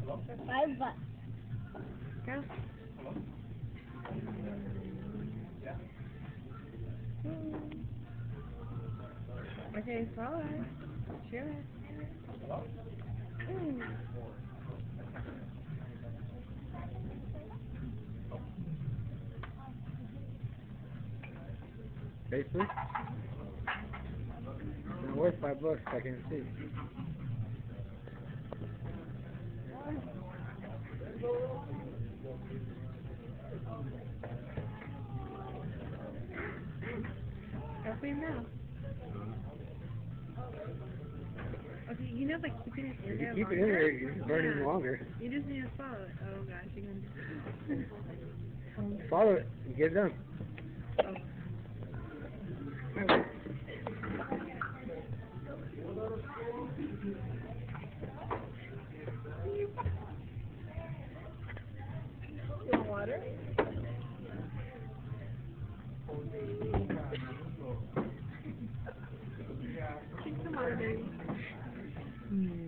$5. Go. Okay, swallow it. Chew it. Basically, it's worth $5, I can see. Go for your mouth. Okay, you know, like keeping it in If there you keep it in longer. there, it's burning longer. You just need to swallow it. Oh gosh, you're gonna. Swallow it and get it done. Oh. You want water? Drink some water, baby.